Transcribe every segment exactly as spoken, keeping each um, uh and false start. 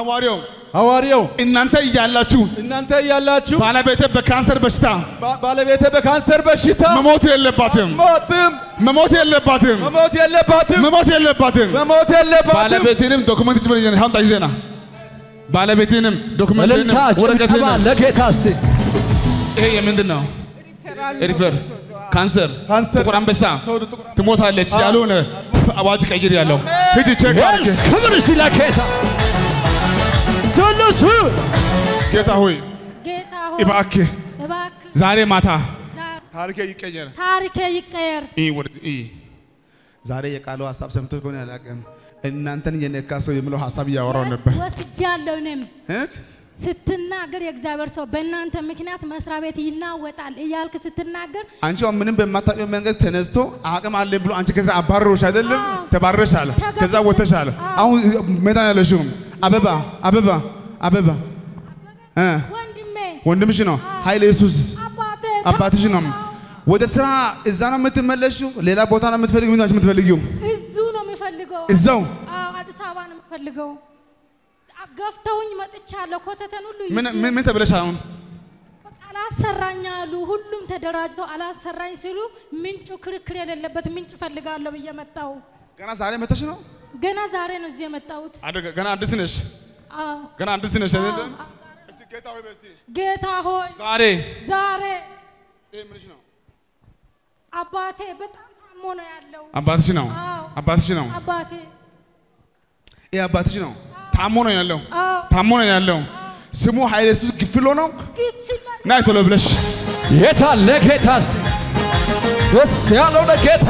ሐዋርያው ሐዋርያው እናንተ ይያላችሁ እናንተ ይያላችሁ ባለቤቴ በካንሰር በሽታ ባለቤቴ በካንሰር በሽታ መሞት የለባትም ሞትም መሞት የለባትም መሞት የለባትም መሞት የለባትም መሞት የለባትም ባለቤቴንም ዶክመንት ጭምር ሀምጣ ይዘና ባለቤቴንም ዶክመንት ወረቀት ለጌታ እስቲ ይሄ የምንድን ነው ሪፈር ካንሰር ጥቁር አንበሳ ትሞታለች ያሉን አዋጅ ቀይር ያለው ሂጂ ቼክ አድርግ ክብር እስቲ ለጌታ ተነሱ ጌታ ሆይ ጌታ ሆይ እባክህ እባክህ ዛሬ ማታ ታሪኬ ይቀየር ታሪኬ ይቀየር ኢ ወርድ ኢ ዛሬ የቃሉ ሐሳብ ሰምቶ ከሆነ ያላቀም እናንተን የነካ ሰው የሚለው ሐሳብ ያወራው ነበር ወስጃለሁ ነም እ ስትናገር የእግዚአብሔር ሰው በእናንተ ምክንያት መስራ ቤት ይናወጣል እያልክ ስትናገር አንቺ ምንም በማታውቂው መንገድ ተነስቶ አቅም አለ ብሎ አንቺ ከዛ አባረሮሽ አይደለም ተባረሻል ከዛ ወተሻል አሁን ሜዳ ያለሽው አበባ አበባ አበባ እ ወንድሜ ወንድምሽ ነው ኃይለ ኢየሱስ አባቴ አባትሽ ነው ወደ ስራ እዛ ነው የምትመለሺው ሌላ ቦታ ነው የምትፈልጊው ምን የምትፈልጊው እዙ ነው የሚፈልገው እዛው አዎ አዲስ አበባ ነው የሚፈልገው ገፍተውኝ መጥቻለሁ ኮተተን ሁሉ ምን ምን ተብለሽ አሁን አላሰራኛሉ ሁሉም ተደራጅተው አላሰራኝ ሲሉ ምንጩ ክርክር የሌለበት ምንጭ ፈልጋለሁ በየመጣው ገና ዛሬ መተሽ ነው ገና ዛሬ ነው እዚህ የመጣሁት አደገ ገና አዲስ ነሽ አዎ ገና አዲስ ነሽ አይደል እሺ ጌታ ሆይ በስቲ ጌታ ሆይ ዛሬ ዛሬ እህ ምንሽ ነው አባቴ በጣም ታሞ ነው ያለው አባትሽ ነው አባትሽ ነው አባቴ ይሄ አባትሽ ነው ታሞ ነው ያለው ታሞ ነው ያለው ስሙ ኃይለ ኢየሱስ ግፍሎ ነው ናይ ቶሎ ብለሽ ጌታ ለጌታስ ደስ ያለው ለጌታ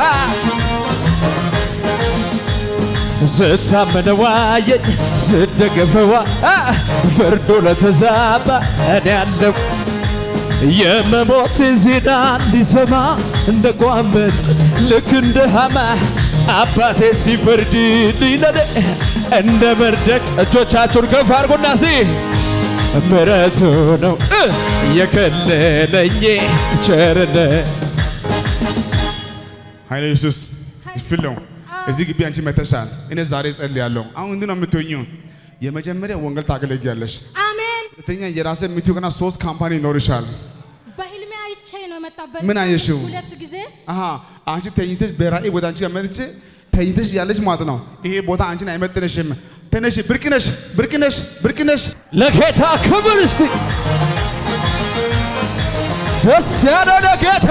ዘታመነዋ ዘደገፈዋ ፍርዱ ለተዛባ እኔ ያለው የመሞት ዜና ሊሰማ እንደ ቋመጥ ልክ እንደ ሃማ አባቴ ሲፈርድ ሊለደ እንደ መርደቅ እጆቻችሁን ከፍ አድርጉና ሲ ምሕረቱ ነው የከለለኝ ቸርነት ኃይለ ኢየሱስ ግፍሎ እዚህ ግቢ አንቺ መተሻል እኔ ዛሬ ጸልያለሁ አሁን እንዴ ነው የምትሆኚው የመጀመሪያ ወንጌል ታገለግያለሽ አሜን ሁለተኛ የራሴ የምትሆና ሶስት ካምፓኒ ይኖርሻል በህልሜ አይቼ ነው መጣበት ምን አየሽው ሁለት ጊዜ አሃ አንቺ ተኝተሽ በራእይ ወደ አንቺ ጋር መጥቼ ተኝተሽ ያለሽ ማለት ነው ይሄ ቦታ አንቺን አይመጥነሽም ተነሽ ብርቅነሽ ብርቅነሽ ብርቅነሽ ለጌታ ክብር እስቲ ደስ ያለው ለጌታ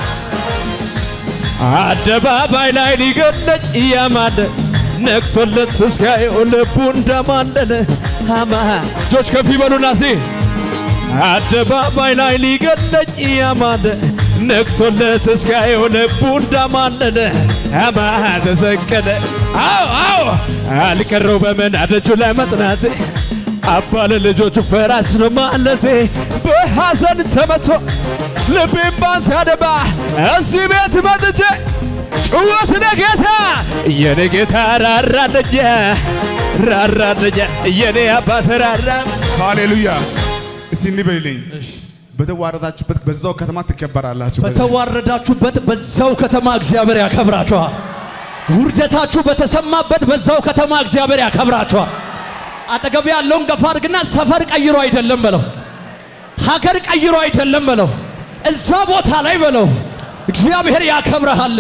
አደባባይ ላይ ሊገለኝ እያማለ ነክቶለት እስካየው ልቡ እንደማለለ አማ እጆች ከፍ ይበሉና ሲ አደባባይ ላይ ሊገለኝ እያማለ ነክቶለት እስካየው ልቡ እንደማለለ አማ ተሰቀለ አው አው አልቀረው በመን አደጁ ላይ መጥናቴ አባለ ልጆቹ ፈራስ ነው ማለቴ በሐዘን ተመቶ ልቤን ባንሳደባ እዚህ ቤት መጥቼ ጩኸት ለጌታ የኔ ጌታ ራራለኝ ራራለኝ የኔ አባት ራራ ሃሌሉያ እስቲ ንበይልኝ በተዋረዳችሁበት በዛው ከተማ ትከበራላችሁ በተዋረዳችሁበት በዛው ከተማ እግዚአብሔር ያከብራችኋል ውርደታችሁ በተሰማበት በዛው ከተማ እግዚአብሔር ያከብራችኋል አጠገብ ያለውን ገፋ አድርግና ሰፈር ቀይሮ አይደለም በለው ሀገር ቀይሮ አይደለም በለው እዛ ቦታ ላይ በለው እግዚአብሔር ያከብራል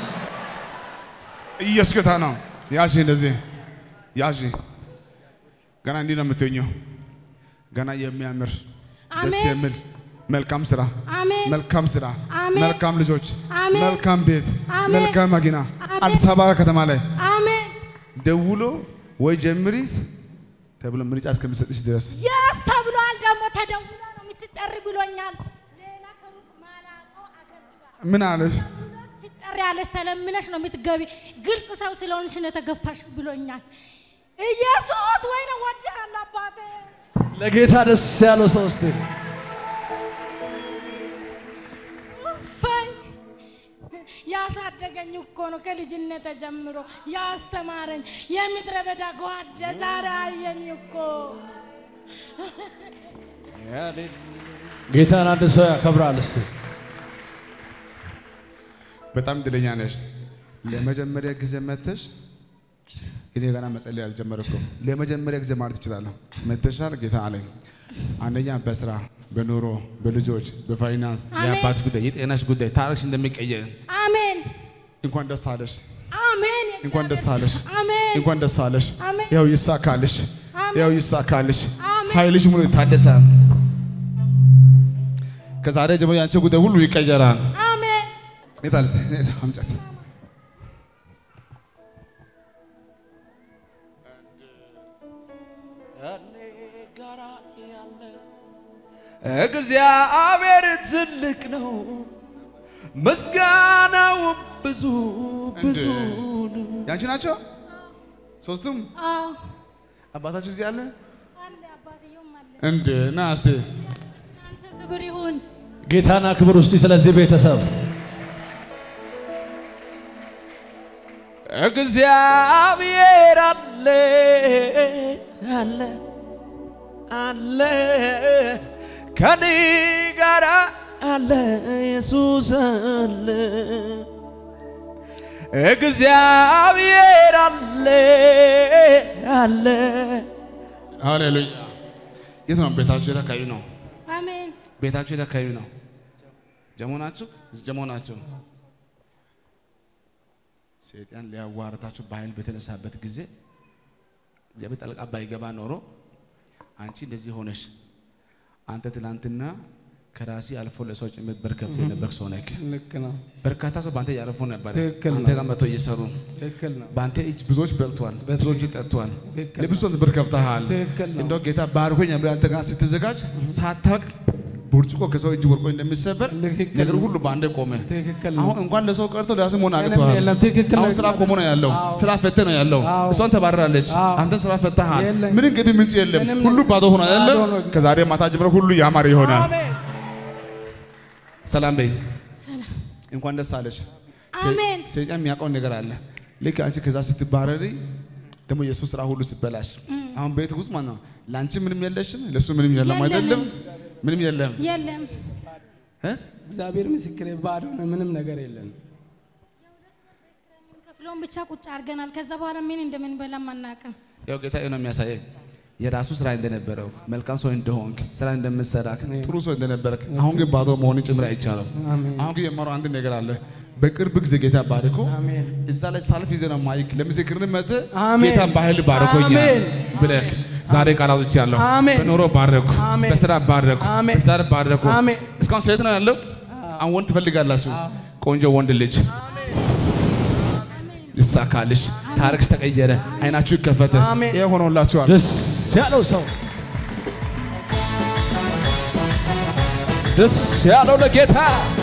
ኢየሱስ ጌታ ነው ያሺ እንደዚህ ያሺ ገና እንዲህ ነው የምትሆኚው ገና የሚያምር ደስ የሚል መልካም ስራ መልካም ስራ መልካም ልጆች መልካም ቤት መልካም መኪና አዲስ አበባ ከተማ ላይ አሜን ደውሎ ወይ ጀምሪ ተብሎ ምርጫ እስከሚሰጥሽ ድረስ ያስ ተብሏል ደግሞ ተደውሎ ነው የምትጠሪ ብሎኛል ሌላ ከሩቅ ማላቆ አገልግሏል ምን አለሽ ትጠሪያለሽ ተለምነሽ ነው የምትገቢ ግልጽ ሰው ስለሆንሽ ነው ተገፋሽ ብሎኛል ኢየሱስ ወይኔ ወዲያላ አባቴ ለጌታ ደስ ያለው ሰው እስቲ ያሳደገኝ እኮ ነው ከልጅነት ጀምሮ ያስተማረኝ የምድረ በዳ ጓደ ዛሬ አየኝ እኮ ጌታን አንድ ሰው ያከብራል እስቲ በጣም ድለኛ ነሽ ለመጀመሪያ ጊዜ መተሽ እኔ ገና መጸለይ አልጀመርኩም ለመጀመሪያ ጊዜ ማለት ይችላል መተሻል ጌታ አለኝ አንደኛ በስራ በኑሮ በልጆች በፋይናንስ የአባት ጉዳይ የጤናሽ ጉዳይ ታሪክሽ እንደሚቀየር አሜን እንኳን ደስ አለሽ አሜን እንኳን ደስ አለሽ አሜን እንኳን ደስ አለሽ ያው ይሳካልሽ ያው ይሳካልሽ ኃይልሽ ሙሉ ይታደሳል ከዛሬ ጀምሮ ያንቺ ጉዳይ ሁሉ ይቀየራል አሜን ይታልሽ አምጫት እግዚአብሔር ትልቅ ነው ምስጋናው ብዙ ብዙ ነው ያንቺ ናቸው ሶስቱም አዎ አባታችሁ እዚህ አለ አለ አባትየውም አለ እንዴ ና እስቲ አንተ ክብር ይሁን ጌታና ክብር ውስጥ ስለዚህ ቤተሰብ እግዚአብሔር አለ አለ አለ ከኔ ጋር አለ ኢየሱስ አለ እግዚአብሔር አለ አለ ሃሌሉያ የት ነው ቤታችሁ የተካዩ ነው አሜን ቤታችሁ የተካዩ ነው ጀሞናችሁ ጀሞናችሁ ሰይጣን ሊያዋርዳችሁ በኃይል በተነሳበት ጊዜ እግዚአብሔር ጣልቃ ባይገባ ኖሮ አንቺ እንደዚህ ሆነሽ አንተ ትላንትና ከራሲ አልፎ ለሰው ጭምር በርከፍ የነበርክ ሰው ነህ ልክ ነው በርካታ ሰው ባንተ ያረፉ ነበር አንተ ጋር መጥቶ እየሰሩ ትክክል ነው ባንተ እጅ ብዙዎች በልቷል ብዙዎች ጠጥቷል ለብዙዎች በርከፍታል እንደው ጌታ ባርኮኝ አብራ አንተ ጋር ስትዘጋጅ ሳታቅ ቡርጭቆ ከሰው እጅ ወርቆ እንደሚሰበር ነገር ሁሉ ባንደ ቆመ አሁን እንኳን ለሰው ቀርቶ ለራስህ ሆነ አግቷል አሁን ስራ ቆሞ ነው ያለው ስራ ፈተ ነው ያለው እሷን ተባረራለች አንተ ስራ ፈታሃል ምንም ገቢ ምንጭ የለም ሁሉ ባዶ ሆነ አይደለም ከዛሬ ማታ ጀምሮ ሁሉ ያማረ ይሆናል ሰላም በይ ሰላም እንኳን ደስ አለሽ አሜን ሰይጣን የሚያውቀው ነገር አለ ልክ አንቺ ከዛ ስትባረሪ ደግሞ ኢየሱስ ስራ ሁሉ ሲበላሽ አሁን ቤት ውስጥ ማን ነው ላንቺ ምንም የለሽም ለሱ ምንም የለም አይደለም ምንም የለም የለም እ እግዚአብሔር ምስክሬ ባዶ ነው ምንም ነገር የለም ከፍሎም ብቻ ቁጭ አርገናል ከዛ በኋላ ምን እንደምን በላም አናቀም ያው ጌታ ነው የሚያሳየኝ የራሱ ስራ እንደነበረው መልካም ሰው እንደሆንክ ስራ እንደምትሰራክ ጥሩ ሰው እንደነበርክ አሁን ግን ባዶ መሆን ጭምር አይቻልም አሁን ግን የማረው አንድ ነገር አለ በቅርብ ጊዜ ጌታ ባርኮ እዛ ላይ ሳልፍ ይዘና ማይክ ለምስክርነት መተ ጌታ ባይል ባርኮኛል ብለክ ዛሬ ቃላውጭ ያለው በኖሮ ባረኩ በስራ ባረኩ በስዳር ባረኩ እስካሁን ሴት ነው ያለው አሁን ወንድ ትፈልጋላችሁ ቆንጆ ወንድ ልጅ ይሳካልሽ ታሪክሽ ተቀየረ አይናችሁ ይከፈተ ይሄ ሆኖላችኋል ደስ ያለው ሰው ደስ ያለው ለጌታ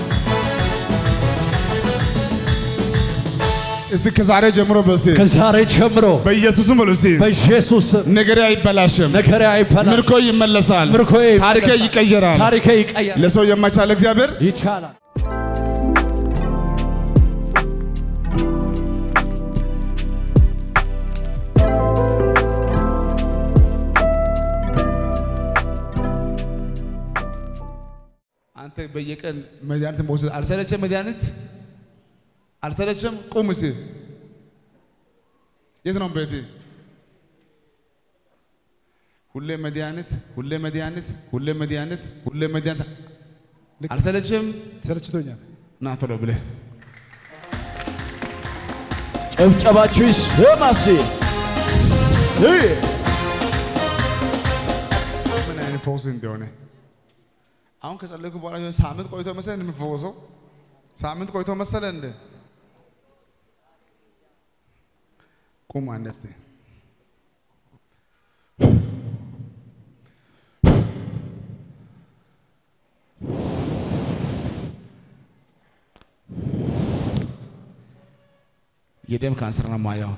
እስቲ ከዛሬ ጀምሮ በሲ ከዛሬ ጀምሮ በኢየሱስም በሉሲ በኢየሱስ ነገሬ አይበላሽም ነገሬ አይበላሽም ምርኮ ይመለሳል ምርኮ ታሪኬ ይቀየራል ታሪኬ ይቀየራል ለሰው የማይቻል እግዚአብሔር ይቻላል አንተ በየቀን መድኃኒት መውሰድ አልሰለቸም መድኃኒት አልሰለቸም ቁም እስኪ የት ነው ቤቴ ሁሌ መድኃኒት ሁሌ መድኃኒት ሁሌ መድኃኒት ሁሌ መድኃኒት አልሰለቸም ሰለችቶኛል ና ቶሎ ብለህ ጨብጨባችሁ ይስማሲ ምን አይነት ፈውስ እንደሆነ አሁን ከጸለይኩ በኋላ ሳምንት ቆይቶ መሰለኝ እንደምፈወሰው ሳምንት ቆይቶ መሰለኝ እንደ ቁም አንድ እስቲ የደም ካንሰር ነው ማየው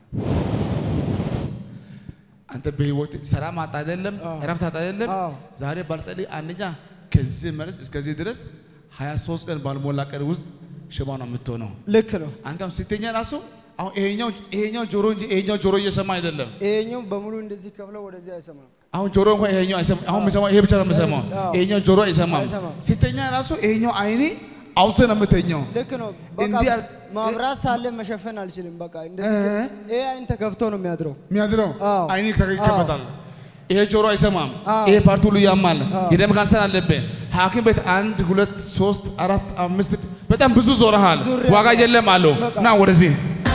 አንተ በህይወት ሰላም አጣ አይደለም እረፍት አጣ አይደለም ዛሬ ባልጸልይ አንደኛ ከዚህ መልስ እስከዚህ ድረስ ሃያ ሶስት ቀን ባልሞላ ቀን ውስጥ ሽባ ነው የምትሆነው ልክ ነው አንተም ስትኛ ራሱ አሁን ይሄኛው ይሄኛው ጆሮ እንጂ ይሄኛው ጆሮ እየሰማ አይደለም ይሄኛው በሙሉ እንደዚህ ከፍለው ወደዚህ አይሰማም አሁን ጆሮ እንኳን ይሄኛው አይሰማ አሁን የሚሰማው ይሄ ብቻ ነው የሚሰማው ይሄኛው ጆሮ አይሰማም ስትኛ ራሱ ይሄኛው አይኔ አውጥቶ ነው የምተኛው ልክ ነው እንዲህ ማብራት ሳለ መሸፈን አልችልም በቃ እንደዚህ ይሄ አይን ተከፍቶ ነው የሚያድረው የሚያድረው አይኔ ተከፈታል ይሄ ጆሮ አይሰማም ይሄ ፓርት ሁሉ ያማል የደም ካንሰር አለበት ሐኪም ቤት አንድ ሁለት ሶስት አራት አምስት በጣም ብዙ ዞረሃል ዋጋ የለም አለው ና ወደዚህ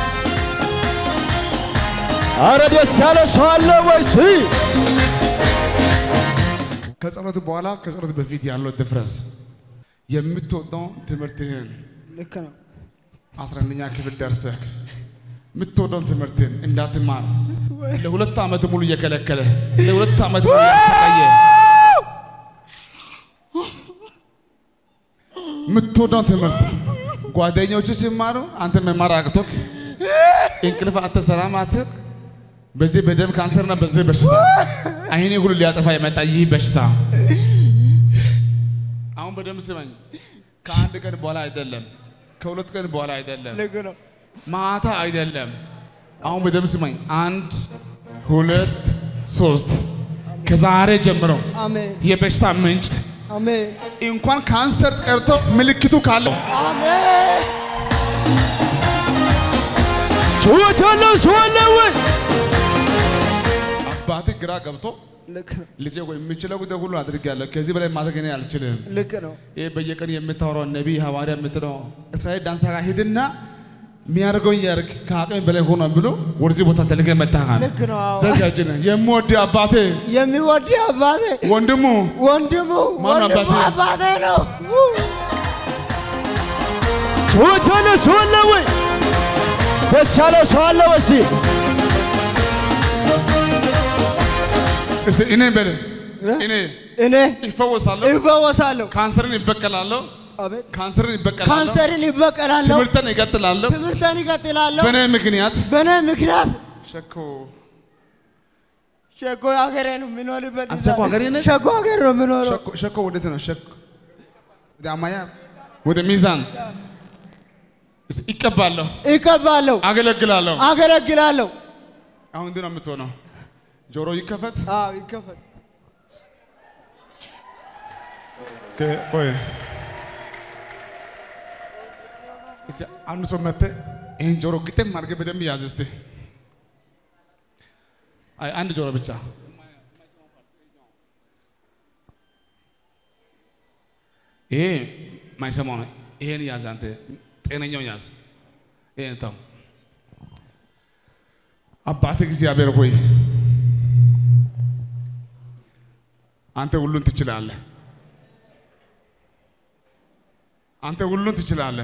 አረ ደስ ያለ ሰው አለ ወይስ ከጸሎት በኋላ ከጸሎት በፊት ያለው ድፍረስ የምትወደው ትምህርትህን ልክ ነው አስራ አንደኛ ክፍል ደርሰህ የምትወደው ትምህርትህን እንዳትማር ለሁለት ዓመት ሙሉ እየከለከለ ለሁለት ዓመት ሙሉ ያሰቃየ የምትወደው ትምህርት ጓደኞች ሲማሩ አንተ መማር አቅቶክ እንቅልፍ አትሰራም አትክ በዚህ በደም ካንሰርና በዚህ በሽታ አይኔ ሁሉ ሊያጠፋ የመጣ ይህ በሽታ አሁን በደም ስመኝ ከአንድ ቀን በኋላ አይደለም ከሁለት ቀን በኋላ አይደለም ልክ ነው ማታ አይደለም አሁን በደም ስመኝ አንድ ሁለት ሶስት ከዛሬ ጀምሮ አሜን የበሽታ ምንጭ አሜን እንኳን ካንሰር ቀርቶ ምልክቱ ካለው አሜን ጩኸታለ ሰዋለው አባቴ ግራ ገብቶ ልክ ነው ልጄ ወይ የምችለው ጉዳይ ሁሉ አድርጋለሁ ከዚህ በላይ ማድረግ እኔ አልችልም ልክ ነው ይሄ በየቀን የምታወራው ነብይ ሐዋርያ የምትለው እስራኤል ዳንሳ ጋር ሄድና ሚያርገው ያርግ ከአቅም በላይ ሆኖ ብሎ ወርዚ ቦታ ተልከ መጣሃን ልክ ነው ዘጋጅነ የምወድ አባቴ የሚወድ አባቴ ወንድሙ ወንድሙ ወንድሙ አባቴ ነው ጩኸታለ ሰዋለው ደስ ያለ ሰው አለ ወይስ እሺ እኔ በለ እኔ እኔ ይፈወሳለሁ ይፈወሳለሁ ካንሰርን ይበቀላለሁ አሜን ካንሰርን ይበቀላለሁ ካንሰርን ይበቀላለሁ ትምህርትን ይቀጥላለሁ ትምህርትን ይቀጥላለሁ በኔ ምክንያት በኔ ምክንያት ሸኮ ሸኮ ሀገሬ ነው የሚኖርበት አንተ ሸኮ ሀገሬ ነህ ሸኮ ሀገሬ ነው የሚኖረው ሸኮ ሸኮ ወዴት ነው ሸኮ ወደ አማያ ወደ ሚዛን ይቀባለሁ ይቀባለሁ አገለግላለሁ አገለግላለሁ አሁን እንዴት ነው የምትሆነው ጆሮ ይከፈት አዎ ይከፈት ቆይ እሺ አንድ ሰው መጥቶ ይሄን ጆሮ ግጥም አድርገህ በደንብ ያዝ እስቲ አይ አንድ ጆሮ ብቻ ይሄ ማይሰማው ነው ይሄን ያዝ አንተ ጤነኛው ያዝ ይሄን ተው አባቴ እግዚአብሔር ሆይ አንተ ሁሉን ትችላለህ አንተ ሁሉን ትችላለህ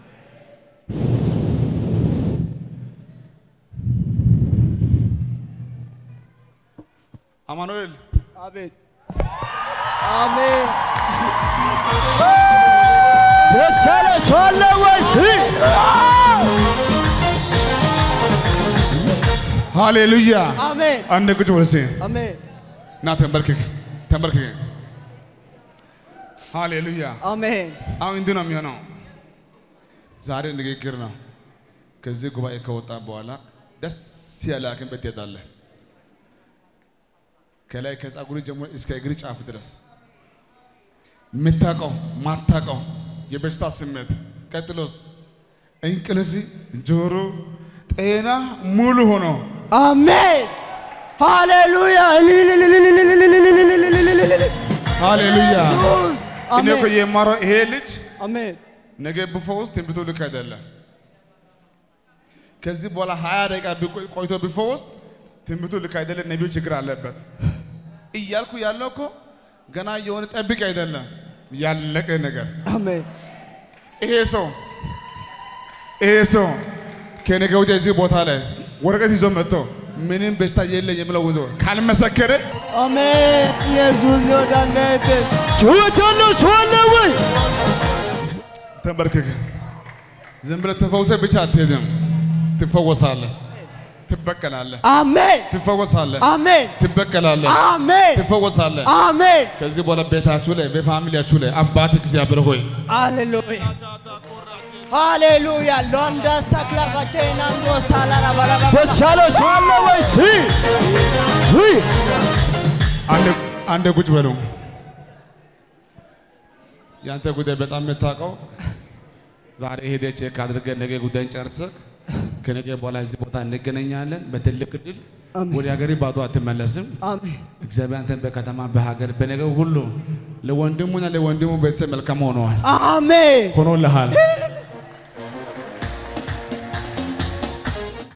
አማኑኤል አሜን አሜን ደስ ያለ ሰው አለ ወይስ ሃሌሉያ አሜን አንድ ቁጭ ወለሴ አሜን ና ተንበርክክ ተንበርክክ ሃሌሉያ አሜን አሁን እንዲህ ነው የሚሆነው ዛሬ ንግግር ነው ከዚህ ጉባኤ ከወጣ በኋላ ደስ ያለ ሐኪም ቤት ትሄዳለህ ከላይ ከፀጉር ጀምሮ እስከ እግር ጫፍ ድረስ የምታውቀው ማታውቀው የበሽታ ስሜት ቀጥሎስ እንቅልፍ ጆሮ ጤና ሙሉ ሆኖ አሜን ሃሌሉያ ሃሌሉያ ኢየሱስ እኔ እኮ የማረው ይሄ ልጅ አሜን ነገ ቢፈወስ ትንቢቱ ልክ አይደለም ከዚህ በኋላ ሀያ ደቂቃ ቆይቶ ቢፈወስ ትንቢቱ ልክ አይደለም ነቢዩ ችግር አለበት እያልኩ ያለው እኮ ገና የሆነ ጠብቅ አይደለም ያለቀ ነገር አሜን ይሄ ሰው ይሄ ሰው ከነገ ወዲያ እዚህ ቦታ ላይ ወረቀት ይዞ መጥቶ ምንም በሽታ የለም የሚለው ወዶ ካልመሰከረ አሜን ኢየሱስ ይወዳለት ጩኸታለ ሰው አለ ወይ ተንበርክክ ዝም ብለህ ተፈውሰህ ብቻ አትሄድም ትፈወሳለህ ትበቀላለህ አሜን ትፈወሳለህ አሜን ትበቀላለህ አሜን ትፈወሳለህ አሜን ከዚህ በኋላ ቤታችሁ ላይ በፋሚሊያችሁ ላይ አባት እግዚአብሔር ሆይ ሃሌሉያ ሃሌሉያ ሎንዳስ ተክላፋቸና እንዶስታላራ ባላባ ደስ ያለ ሰው አለ ወይስ ውይ አንድ አንድ ቁጭ በሉ ያንተ ጉዳይ በጣም የምታውቀው ዛሬ ሄደ ቼክ አድርገን ነገ ጉዳይን ጨርሰክ ከነገ በኋላ እዚህ ቦታ እንገናኛለን በትልቅ ድል ወደ ሀገሬ ባዶ አትመለስም አሜን እግዚአብሔር አንተን በከተማ በሀገር በነገው ሁሉ ለወንድሙና ለወንድሙ ቤተሰብ መልካም ሆነዋል አሜን ሆኖልሃል